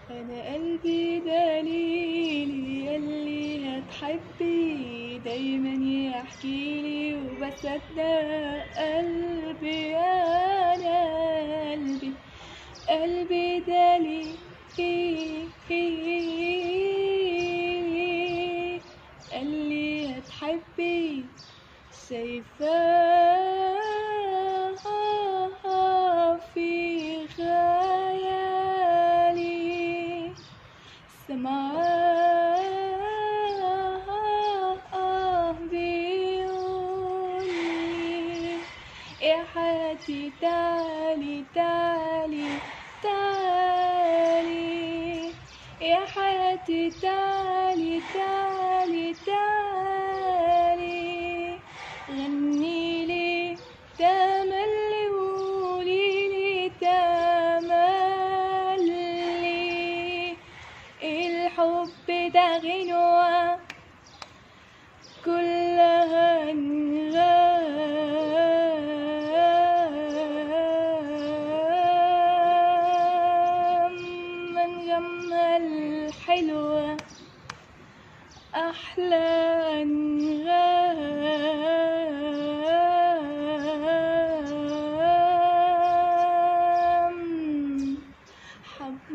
انا قلبي دليلي ياللي هتحبي دايما يحكيلي وبصدق قلبي. انا قلبي دليلي اللي هتحبي شايفاه في خيالي سمعاه بيقولي يا حياتي تعالي تعالي تعالي يا حياتي تعالي تعالي تعالي غنيلي تملي قوليلي تملي الحب ده غنوة كلها أنغام أنغام الحلوة أحلى أنغام.